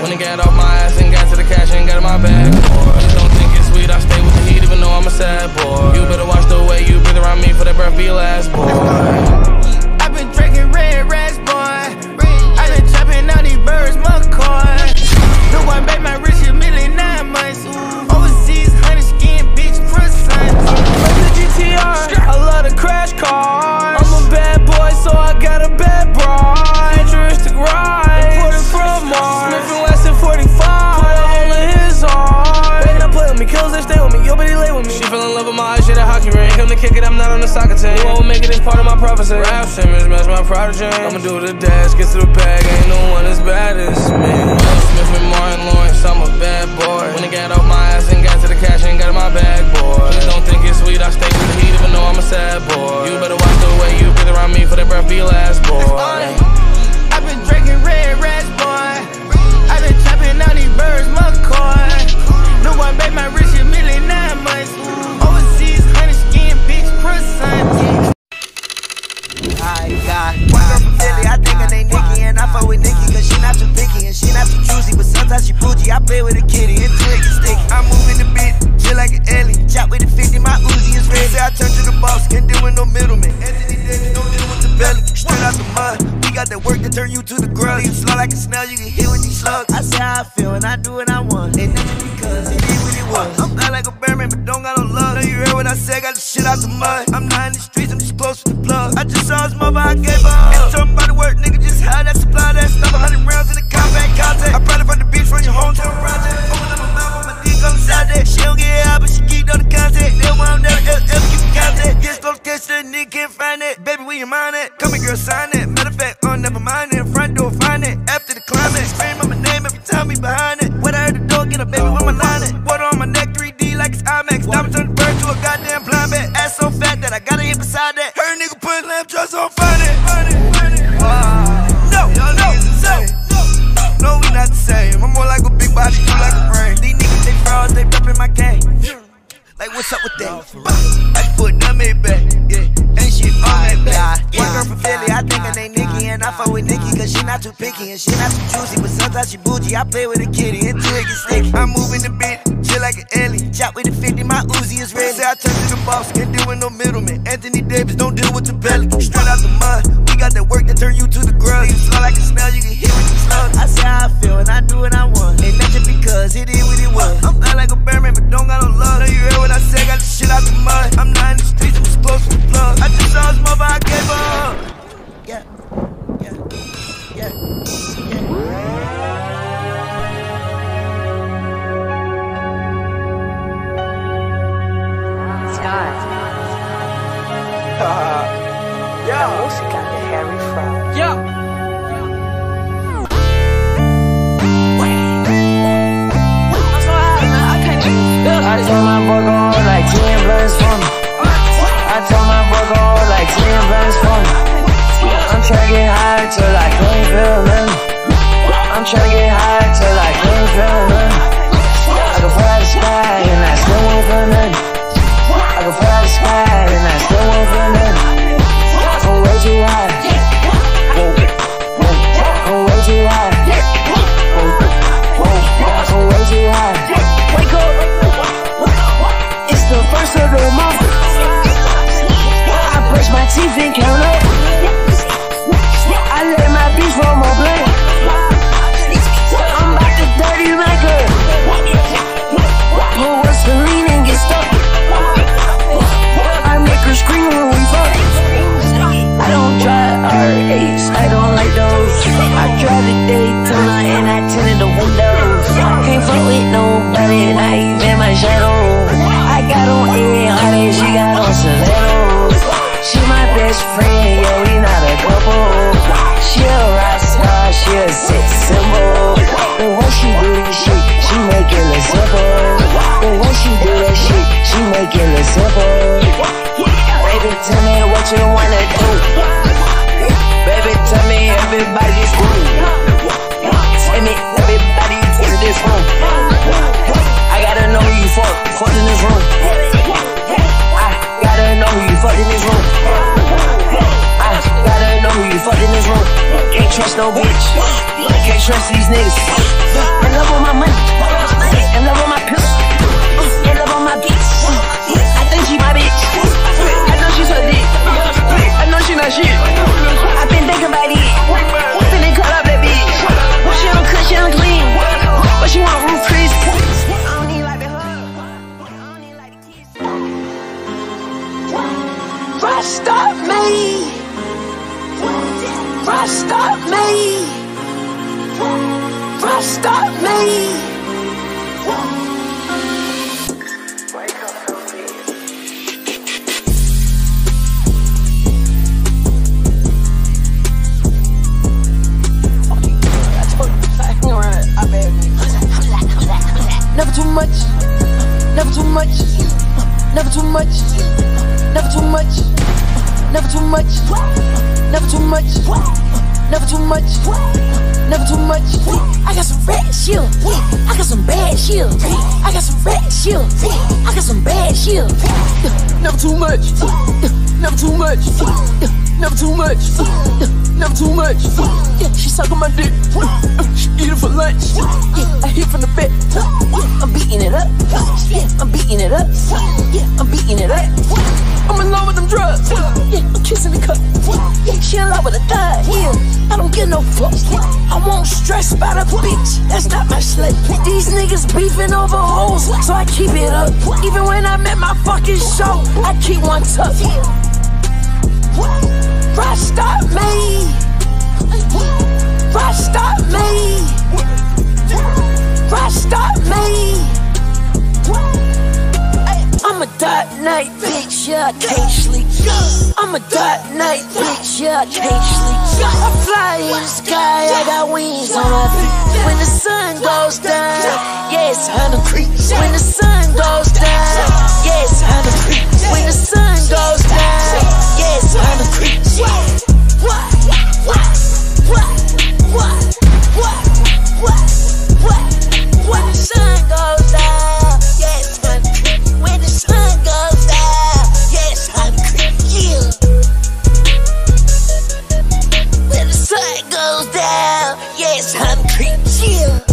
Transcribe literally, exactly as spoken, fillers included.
When he got off my ass and got to the cash and got in my bag, boy. Just don't think it's sweet, I stay with the heat even though I'm a sad boy. You better watch the way you breathe around me for that breath be your last, boy. I've been drinking red rats, boy. I've been chopping out these birds, McCoy. The one made my rich a million nine months. Overseas, honey skin, bitch, croissant. From the G T R, I love the crash cars. I'm a bad boy, so I got a bad bride. Futuristic ride, imported from Mars. Smith and Wesson forty-five, put a hole in his arm. They not play with me, kills they stay with me, yo, but he lay with me. She fell in love with my eyes, she had a hockey ring. Come to kick it, I'm not on the soccer team. You won't make it, it's part of my prophecy. Rap Simmons, match my prodigy. I'ma do the dash, get to the bag, ain't no one as bad as me. Smith and Martin Lawrence, I'm a bad boy. When he got off my ass and got to the cash and got in my bag, boy. Just don't think it's sweet, I stay with the heat even though I'm a sad boy. You better watch the way you breathe around me for that breath be your last, boy. I've been drinking red rats, boy. I've been chopping out these birds, McCoy. No one made my rich a million nine months. Overseas, honey skin, bitch, croissant. I got one girl from Philly, I think her name Nikki, and I fuck with Nikki cause she not too picky and she not too choosy, but sometimes she bougie. I play with a kitty and twig and sticky. I'm moving the beat, chill like an alien. Chop with the fifty, my Uzi is ready. Say I turn to the boss, can't deal with no middleman. Anthony Davis, don't deal with the belly. Straight out the mud, we got that work to turn you to the grub. You slow like a snail, you can hit with these slugs. I say how I feel and I do what I want, and nothing because it is what it was. I'm fly like a Birdman, but don't got no love. Know you heard what I said, got the shit out the mud. I'm not in the streets, I'm just close to the plug. I just saw his mother, I gave her. Ain't talking about the work, nigga, just how that supply that stuff. A hundred rounds in the compact contact. I brought it from the beach from your hometown project. Open up my mouth with my dick on the side there. She don't get out, but she geeked on the content. They want never ever, ever keep the content. Get close, catch the nigga can't find it. Baby, where you mind it? Come here, girl, sign it. Matter of fact, oh, never mind it. Front door, find it. After the climax, scream on my name every time we behind it. When I heard the door, get up, baby, where my line it? Water on my neck, three D like it's IMAX. Diamonds turn the bird to a goddamn blind bat. Ass so fat that I gotta hit beside that. Her nigga put lamp trucks on find it. Uh, no, no, no, no, we not the same. I'm more like a big body, you like a brain. These niggas, they frauds, they reppin' my game. Like, what's up with that? I put nutmeg back, yeah, ain't shit on that back. One girl from Philly, I think her name Nikki, and I fuck with Nikki cause she not too picky and she not too juicy, but sometimes she bougie. I play with a kitty and twig and sticky. I'm moving the beat, chill like an alien. Chop with the fifty, my Uzi is ready. Say I turn to the boss, can't deal with no middleman. Anthony Davis, don't deal with the belly. Straight out the mud, we got that work that turn you to the grub. You slow like a snail, you can hit with these slugs. I say how I feel and I do what I want, ain't nothing because it is what it was. I'm fly like a Birdman, but don't got no love. Know you heard what I said, got the shit out the mud. I'm not in the streets, I'm just close to the plug. I just saw his mother, I gave her. Yeah, yeah, yeah, yeah. Uh, yeah, música de Harry Fry. Yeah. I'm so high, man. I can't even. I told my boy go hold like ten blunts for me. I told my boy go hold like ten blunts for me. I'm tryna get high till I can't feel nothing. I'm tryna get high till I can't feel nothing. I can fly the sky and I still won't feel nothing. I can fly the sky and I still won't feel nothing. I'm way too high. I'm way too high. I'm way too high. Wake up. It's the first of the month. I brush my teeth and count up. I let my bitch roll my blunt. I'm about to dirty my girl. Pull what's the lean and get stuck. I make her scream when we fuck. I don't drive R eights, I don't like those. I drive the Daytona and I tinted the windows. Can't fuck with nobody, not even my shadow. I got on A honey, she got on stilettos. She my best friend, yeah, we not a couple. She a rock star, she a sex symbol. The way she do that shit, she make it look simple. The way she do that shit, she make it look simple. Baby, tell me what you wanna do. Baby, tell me everybody's cool. Tell me everybody in this room. I gotta know who you fuck, fuck in this room. I gotta know who you fuck in this room. I gotta know who you fuck in this room. Can't trust no bitch. Can't can't trust these niggas. In love with my money, in love with my pills, in love with my bitch. I think she my bitch. I know she's a dick. I know she not shit. I've been thinking about it. Finna cut up that bitch. She don't cook, she don't clean, but she want roof Chris. I don't need like the hug. I don't need like the kiss. Rockstar Made. Rockstar Made. Rockstar Made. Never too much, never too much, never too much, never too much, never too much, never too much, never too much, never too much. I got some red shit, I got some bad shit, I got some red shit, I got some bad shit. Never too much, never too much, never too much, never too much. She sucking my dick, she eat it for lunch. I hit from the back, I'm beating it up, I'm beating it up, I'm beating it up. I'm in love with them drugs, I'm kissing the cup. She in love with a thug, I don't give no fuck. I won't stress about a bitch, that's not my slut. These niggas beefing over hoes, so I keep it up. Even when I'm at my fucking show, I keep one tough. Rockstar Made. Rockstar Made. Rockstar Made. I'm a dark night bitch, yeah, I can't sleep. I'm a dark night bitch, yeah, I can't sleep. I fly in the sky, I got wings on my feet. When the sun goes down, yeah, it's Hunter Creek. When the sun goes down, yeah, it's Hunter Creek. When the sun goes down, yeah, it's Hunter Creek. What? What? What? What? What? What? What? When the sun goes down, yeah, it's Hunter Creek. When the sun goes down, yeah, it's Hunter Creek. Yeah. When the sun goes down, yeah, it's Hunter Creek. Yeah.